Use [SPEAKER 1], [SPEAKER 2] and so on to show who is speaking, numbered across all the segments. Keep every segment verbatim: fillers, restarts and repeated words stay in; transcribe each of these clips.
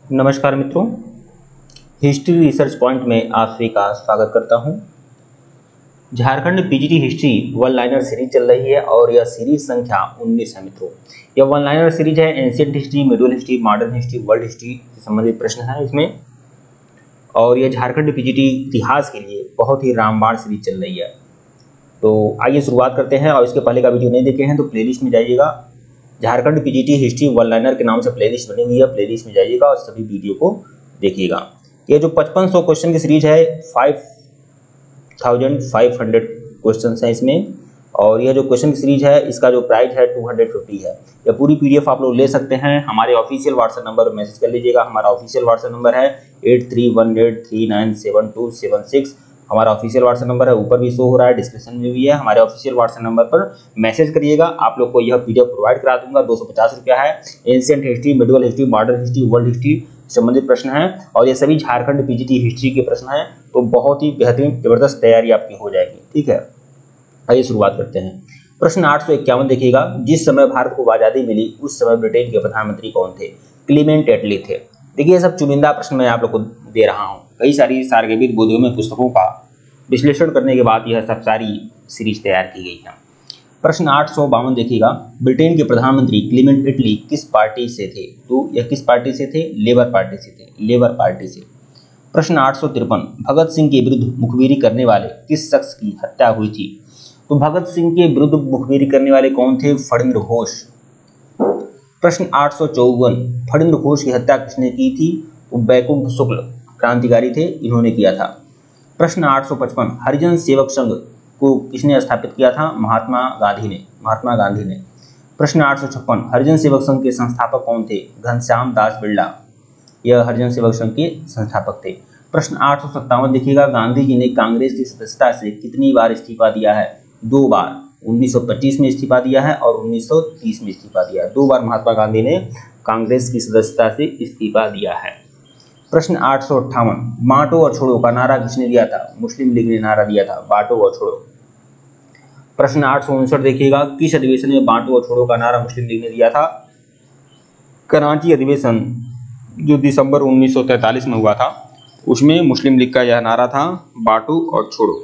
[SPEAKER 1] नमस्कार मित्रों, history research point में आप सभी का स्वागत करता हूं। Jharkhand PGT history one liner series चल रही है और यह सीरीज संख्या उन्नीस है मित्रों। यह वन लाइनर सीरीज है। Ancient history, medieval history, modern history, world history से संबंधित प्रश्न है इसमें, और यह झारखंड पीजीटी इतिहास के लिए बहुत ही रामबाण सीरीज चल रही है। तो आइए शुरुआत करते हैं, और इसके पहले का वीडियो नहीं देखे हैं तो प्लेलिस्ट में जाइएगा। Jharkhand PGT history one liner के नाम से प्लेलिस्ट बनी हुई है, प्लेलिस्ट में जाइएगा और सभी वीडियो को देखिएगा। ये जो पचपन सौ क्वेश्चन की सीरीज है, five thousand five hundred question है इसमें, और यह जो क्वेश्चन की सीरीज है इसका जो प्राइस है टू हंड्रेड फिफ्टी है। यह पूरी पीडीएफ आप लोग ले सकते हैं। हमारे ऑफिशियल व्हाट्सएप नंबर पर मैसेज कर लीजिएगा। हमारा ऑफिशियल व्हाट्सएप नंबर है eight three one eight three nine seven two seven six. हमारा ऑफिशियल व्हाट्सएप नंबर है, ऊपर भी शो हो रहा है, डिस्क्रिप्शन में भी है। हमारे ऑफिशियल व्हाट्सएप नंबर पर मैसेज करिएगा, आप लोग को यह पीडीएफ प्रोवाइड करा दूंगा। दो सौ पचास रुपया है। Ancient history, medieval history, modern history, world history संबंधित प्रश्न हैं, और ये सभी झारखंड पीजीटी हिस्ट्री के प्रश्न हैं। तो बहुत ही बेहतरीन जबरदस्त तैयारी आपकी हो जाएगी। ठीक है, आइए शुरुआत करते हैं। प्रश्न आठ सौ इक्यावन देखिएगा। जिस समय भारत को आजादी मिली उस समय ब्रिटेन के प्रधानमंत्री कौन थे? क्लीमेंट एटली थे। देखिए, सब चुनिंदा प्रश्न मैं आप लोग को दे रहा हूँ। कई सारी सार्वजनिक बोधिगम्य पुस्तकों का विश्लेषण करने के बाद यह सब सारी सीरीज तैयार की गई है। प्रश्न आठ सौ बावन देखिएगा। ब्रिटेन के प्रधानमंत्री क्लीमेंट एटली किस पार्टी से थे? तो यह किस पार्टी से थे? लेबर पार्टी से थे, लेबर पार्टी से। प्रश्न आठ सौ तिरपन। भगत सिंह के विरुद्ध मुखबिरी करने वाले किस शख्स की हत्या हुई थी? तो भगत सिंह के विरुद्ध मुखबिरी करने वाले कौन थे? फणींद्र घोष। प्रश्न आठ सौ चौवन। फणींद्र घोष की हत्या किसने की थी? तो बैकुंठ शुक्ल क्रांतिकारी थे, इन्होंने किया था। प्रश्न आठ सौ पचपन। हरिजन सेवक संघ को किसने स्थापित किया था? महात्मा गांधी ने, महात्मा गांधी ने। प्रश्न आठ सौ छप्पन। हरिजन सेवक संघ के संस्थापक कौन थे? घनश्याम दास बिरला, यह हरिजन सेवक संघ के संस्थापक थे। प्रश्न आठ सौ सत्तावन देखिएगा। गांधी जी ने कांग्रेस की सदस्यता से कितनी बार इस्तीफा दिया है? दो बार। उन्नीस सौ पच्चीस में इस्तीफा दिया है और उन्नीस सौ तीस में इस्तीफा दिया है। दो बार महात्मा गांधी ने कांग्रेस की सदस्यता से इस्तीफा दिया है। प्रश्न आठ सौ अट्ठावन। बांटो और छोड़ो का नारा किसने दिया था? मुस्लिम लीग ने नारा दिया था, बांटो और छोड़ो। प्रश्न आठ सौ उनसठ देखिएगा। किस अधिवेशन में बांटो और छोड़ो का नारा मुस्लिम लीग ने दिया था? कराची अधिवेशन जो दिसंबर उन्नीस सौ तैंतालीस में हुआ था, उसमें मुस्लिम लीग का यह नारा था, बांटो और छोड़ो।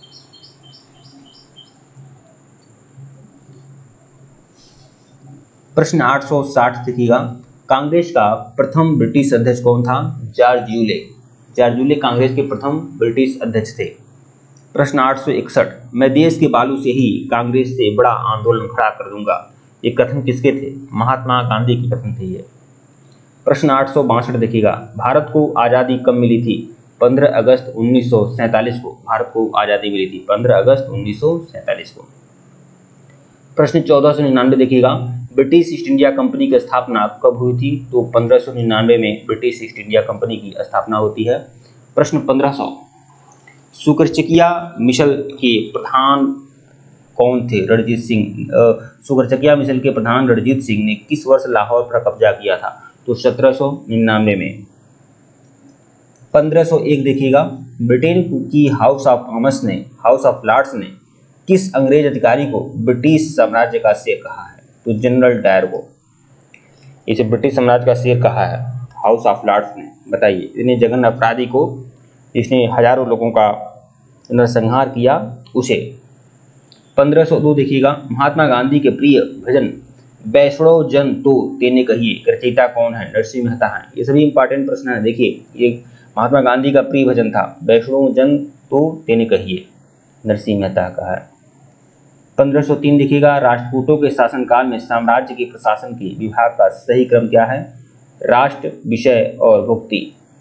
[SPEAKER 1] प्रश्न आठ सौ साठ देखिएगा। कांग्रेस का प्रथम ब्रिटिश अध्यक्ष कौन था? George Yule. George Yule Congress के प्रथम ब्रिटिश अध्यक्ष थे। प्रश्न आठ सौ इकसठ। मैं देश के बालू से ही कांग्रेस से बड़ा आंदोलन खड़ा कर दूंगा, ये कथन किसके थे? महात्मा गांधी के कथन थे ये। प्रश्न आठ सौ बासठ देखिएगा। भारत को आज़ादी कब मिली थी? पंद्रह अगस्त उन्नीस सौ सैंतालीस को भारत को आज़ादी मिली थी, पंद्रह अगस्त उन्नीस सौ सैंतालीस को। प्रश्न चौदह सौ निन्यानवे देखिएगा। ब्रिटिश ईस्ट इंडिया कंपनी की स्थापना कब हुई थी? तो पंद्रह सौ निन्यानवे में ब्रिटिश ईस्ट इंडिया कंपनी की स्थापना होती है। प्रश्न पंद्रह सौ। सुकरचकिया मिशन के प्रधान कौन थे? रणजीत सिंह। सुकरचकिया मिशन के प्रधान रणजीत सिंह ने किस वर्ष लाहौर पर कब्जा किया था? तो सत्रह सौ निन्यानवे में। पंद्रह सौ एक देखिएगा। ब्रिटेन की हाउस ऑफ कॉमन्स ने हाउस ऑफ लॉर्ड्स ने किस अंग्रेज अधिकारी को ब्रिटिश साम्राज्य का शेर कहा है? तो जनरल डायर को इसे ब्रिटिश साम्राज्य का शेर कहा है हाउस ऑफ लॉर्ड्स ने। बताइए, इतने जघन्य अपराधी को, जिसने हजारों लोगों का नरसंहार किया, उसे। पंद्रह सौ दो देखिएगा। महात्मा गांधी के प्रिय भजन वैष्णव जन तो तेने कहिए के रचयिता कौन है? नरसिंह मेहता है। ये सभी इंपॉर्टेंट प्रश्न है। देखिए, ये महात्मा गांधी का प्रिय भजन था, वैष्णव जन तो तेने कहिए, नरसिंह मेहता का है। पंद्रह सौ तीन देखिएगा। राष्ट्रकूटों के शासनकाल में साम्राज्य के प्रशासन के विभाग का सही क्रम क्या है? राष्ट्र, विषय और भुक्ति।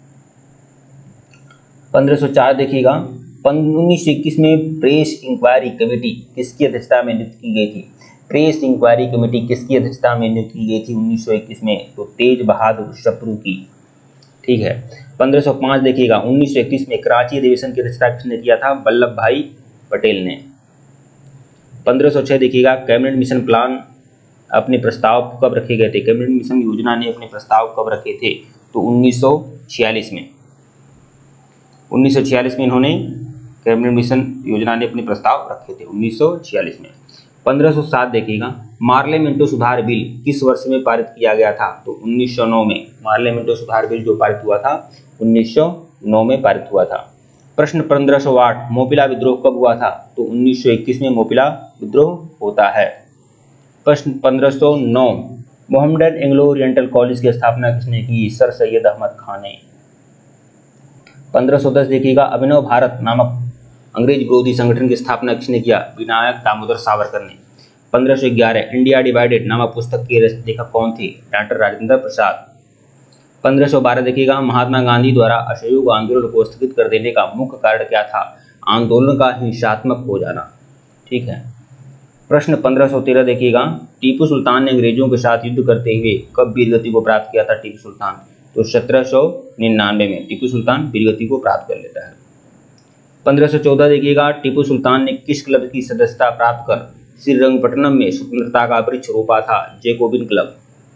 [SPEAKER 1] पंद्रह सौ चार देखिएगा। उन्नीस सौ इक्कीस में प्रेस इंक्वायरी कमेटी किसकी अध्यक्षता में नियुक्त की गई थी? प्रेस इंक्वायरी कमेटी किसकी अध्यक्षता में नियुक्त की गई थी उन्नीस सौ इक्कीस में? तो तेज बहादुर सप्रू की। ठीक है। पंद्रह सौ पाँच देखिएगा। उन्नीस सौ इक्कीस में कराची अधिवेशन की अध्यक्षता किसने किया था? वल्लभ भाई पटेल ने। पंद्रह सौ छह देखिएगा। कैबिनेट मिशन प्लान अपने प्रस्ताव कब रखे गए थे? कैबिनेट मिशन योजना ने अपने प्रस्ताव कब रखे थे? तो उन्नीस सौ छियालीस में। उन्नीस सौ छियालीस में इन्होंने कैबिनेट मिशन योजना ने अपने प्रस्ताव रखे थे, उन्नीस सौ छियालीस में। पंद्रह सौ सात देखिएगा, पार्लियामेंटो सुधार बिल किस वर्ष में पारित किया गया था? तो उन्नीस सौ नौ में। पार्लियामेंटो सुधार बिल जो पारित हुआ था उन्नीस सौ नौ में पारित हुआ था। प्रश्न पंद्रह सौ आठ, मोपिला विद्रोह कब हुआ था? तो उन्नीस सौ इक्कीस में मोपिला विद्रोह होता है। प्रश्न पंद्रह सौ नौ, मोहम्मदन एंग्लो ओरिएंटल कॉलेज की स्थापना किसने की? सर सैयद अहमद खान ने। पंद्रह सौ दस देखिएगा, अभिनव भारत नामक अंग्रेज विरोधी संगठन की स्थापना किसने किया? विनायक दामोदर सावरकर ने। पंद्रह सौ ग्यारह, इंडिया डिवाइडेड नामक पुस्तक के लेखक कौन थे? डॉक्टर राजेंद्र प्रसाद। पंद्रह सौ बारह देखिएगा, महात्मा गांधी द्वारा असहयोग आंदोलन को स्थगित कर देने का मुख्य कारण क्या था? आंदोलन का हिंसात्मक हो जाना। ठीक है। प्रश्न पंद्रह सौ तेरह देखिएगा, टीपू सुल्तान ने अंग्रेजों के साथ युद्ध करते हुए कब वीरगति को प्राप्त किया था टीपू सुल्तान? तो सत्रह सौ निन्यानवे में टीपू सुल्तान वीरगति को प्राप्त कर लेता है। पंद्रह सौ चौदह देखिएगा, टीपू सुल्तान ने किस क्लब की सदस्यता प्राप्त कर श्रीरंगपट्टनम में स्वतंत्रता का वृक्ष रोपा था? Jacobin club.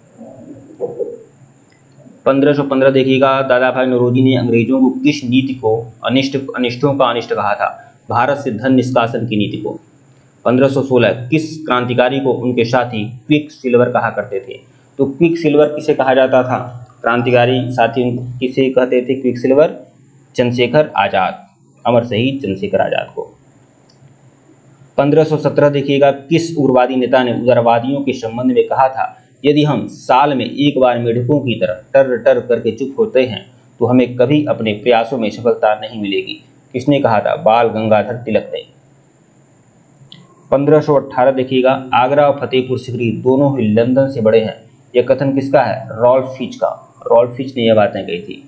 [SPEAKER 1] पंद्रह सौ पंद्रह देखिएगा, दादा भाई नौरोजी ने अंग्रेजों को किस नीति को अनिष्ट अनिष्टों का अनिष्ट कहा था? भारत से धन निष्कासन की नीति को। पंद्रह सौ सोलह, किस क्रांतिकारी को उनके साथी क्विक सिल्वर कहा करते थे? तो क्विक सिल्वर किसे कहा जाता था? क्रांतिकारी साथी किसे कहते थे क्विक सिल्वर? चंद्रशेखर आजाद, अमर शहीद चंद्रशेखर आजाद को। पंद्रह सौ सत्रह देखिएगा, किस उग्रवादी नेता ने उदारवादियों के संबंध में कहा था, यदि हम साल में एक बार मेढकों की तरह टर टर करके चुप होते हैं तो हमें कभी अपने प्रयासों में सफलता नहीं मिलेगी? किसने कहा था? बाल गंगाधर तिलक ने। पंद्रह सौ अठारह देखिएगा, आगरा और फतेहपुर सिकरी दोनों ही लंदन से बड़े हैं, यह कथन किसका है? रॉल्फ फिच का। रॉल्फ फिच ने यह बातें कही थी।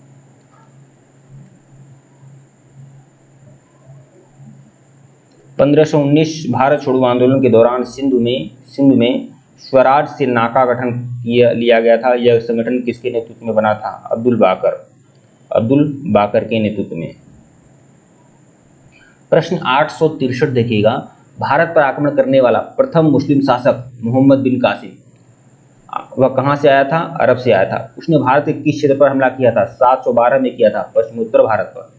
[SPEAKER 1] पंद्रह सौ उन्नीस, भारत छोड़ो आंदोलन के दौरान सिंधु में सिंधु में स्वराज सेना का गठन किया लिया गया था। यह संगठन किसके नेतृत्व में बना था? अब्दुल बाकर अब्दुल बाकर के नेतृत्व में। प्रश्न आठ सौ तिरसठ देखिएगा, भारत पर आक्रमण करने वाला प्रथम मुस्लिम शासक मोहम्मद बिन कासिम, वह कहां से आया था? अरब से आया था। उसने भारत के किस क्षेत्र पर हमला किया था? सात सौ बारह में किया था, पश्चिमोत्तर भारत पर।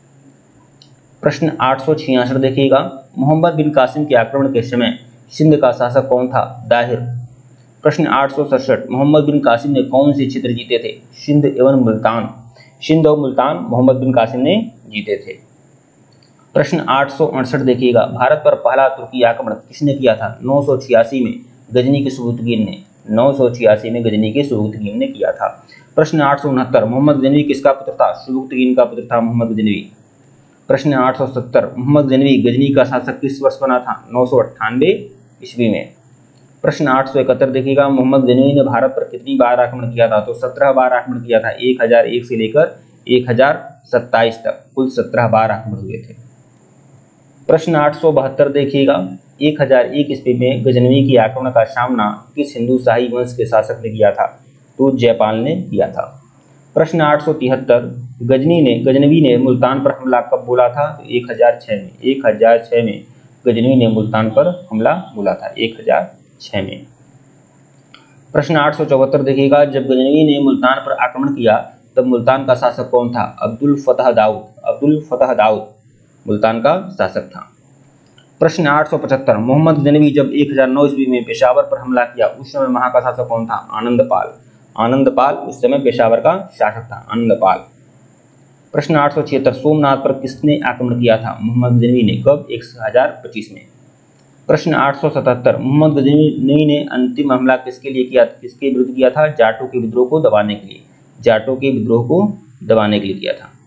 [SPEAKER 1] प्रश्न आठ सौ छियासठ देखिएगा, मोहम्मद बिन कासिम के आक्रमण के समय सिंध का शासक कौन था? दाहिर। प्रश्न आठ सौ सड़सठ, मोहम्मद बिन कासिम ने कौन से क्षेत्र जीते थे? सिंध एवं मुल्तान। सिंध और मुल्तान मोहम्मद बिन कासिम ने जीते थे। प्रश्न आठ सौ अड़सठ देखिएगा, भारत पर पहला तुर्की आक्रमण किसने किया था? नौ सौ छियासी में गजनी के सुबुतगीन ने नौ सौ छियासी में गजनी के सुबुतगीन ने किया था। प्रश्न आठ सौ उनहत्तर, मोहम्मद गजनवी किसका पुत्र था? सुबुतगीन का पुत्र था मोहम्मद गजनवी। प्रश्न आठ सौ सत्तर, मोहम्मद गजनवी गजनी का शासक किस वर्ष बना था? नौ सौ अट्ठानवे ईस्वी में। प्रश्न आठ सौ इकहत्तर देखिएगा, मोहम्मद गजनवी ने भारत पर कितनी बार आक्रमण किया था? तो सत्रह बार आक्रमण किया था। एक हजार एक से लेकर एक हजार सत्ताईस तक कुल सत्रह बार आक्रमण हुए थे। प्रश्न आठ सौ बहत्तर देखिएगा, एक हजार एक ईस्वी में गजनवी की आक्रमण का सामना किस हिंदू शाही वंश के शासक ने किया था? तो जयपाल ने किया था। प्रश्न आठ सौ तिहत्तर, गजनी ने गजनवी ने मुल्तान पर हमला कब बोला था? तो एक हजार छः में एक हजार छः में गजनवी ने मुल्तान पर हमला बोला था, एक हजार छः में। प्रश्न आठ सौ चौहत्तर देखिएगा, जब गजनवी ने मुल्तान पर आक्रमण किया तब मुल्तान का शासक कौन था? अब्दुल फतह दाऊद अब्दुल फतह दाऊद मुल्तान का शासक था। प्रश्न आठ सौ पचहत्तर, मोहम्मद गजनवी जब एक हजार नौ ईस्वी में पेशावर पर हमला किया उस समय वहां का शासक कौन था? आनंदपाल आनंदपाल उस समय पेशावर का शासक था, आनंदपाल। प्रश्न आठ सौ छिहत्तर, सोमनाथ पर किसने आक्रमण किया था? मोहम्मद गजनवी ने। कब? एक हजार पच्चीस में। प्रश्न आठ सौ सतहत्तर, मोहम्मद गजनवी ने अंतिम हमला किसके लिए किया किसके विरुद्ध किया था? जाटों के विद्रोह को दबाने के लिए जाटों के विद्रोह को दबाने के लिए किया था।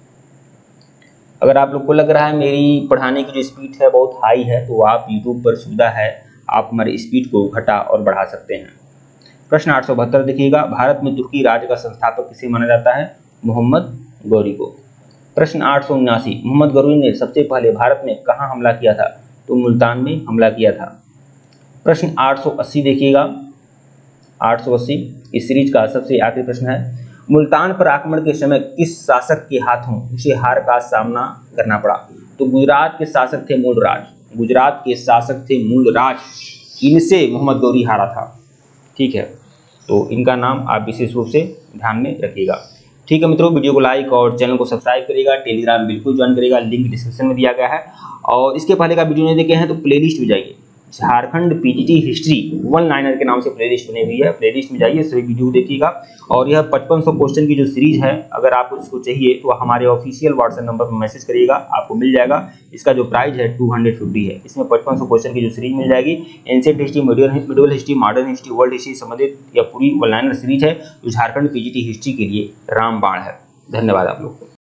[SPEAKER 1] अगर आप लोग को लग रहा है मेरी पढ़ाने की जो स्पीड है बहुत हाई है तो आप यूट्यूब पर सुविधा है, आप हमारी स्पीड को घटा और बढ़ा सकते हैं। प्रश्न आठ सौ बहत्तर देखिएगा, भारत में तुर्की राज्य का संस्थापक किसे माना जाता है? मोहम्मद गौरी को। प्रश्न आठ सौ उन्यासी, मोहम्मद गौरी ने सबसे पहले भारत में कहाँ हमला किया था? तो मुल्तान में हमला किया था। प्रश्न आठ सौ अस्सी देखिएगा, आठ सौ अस्सी इस सीरीज का सबसे आखिरी प्रश्न है, मुल्तान पर आक्रमण के समय किस शासक के हाथों उसे हार का सामना करना पड़ा? तो गुजरात के शासक थे मूलराज गुजरात के शासक थे मूलराज इनसे मोहम्मद गौरी हारा था। ठीक है, तो इनका नाम आप विशेष रूप से ध्यान में रखिएगा। ठीक है मित्रों, वीडियो को लाइक और चैनल को सब्सक्राइब करिएगा, टेलीग्राम बिल्कुल ज्वाइन करिएगा, लिंक डिस्क्रिप्शन में दिया गया है। और इसके पहले का वीडियो नहीं देखे हैं तो प्लेलिस्ट में जाइए, Jharkhand PGT history one liner के नाम से प्लेलिस्ट बनी हुई है, प्लेलिस्ट में जाइए, सभी वीडियो देखिएगा। और यह पचपन सौ क्वेश्चन की जो सीरीज है, अगर आपको इसको चाहिए तो हमारे ऑफिशियल व्हाट्सएप नंबर पर मैसेज करिएगा, आपको मिल जाएगा। इसका जो प्राइस है टू हंड्रेड फिफ्टी है। इसमें पचपन सौ क्वेश्चन की जो सीरीज मिल जाएगी, ancient history, medieval history, modern history, world history संबंधित यह पूरी वन लाइनर सीरीज है जो झारखंड पीजीटी हिस्ट्री के लिए रामबाण है। धन्यवाद आप लोग को।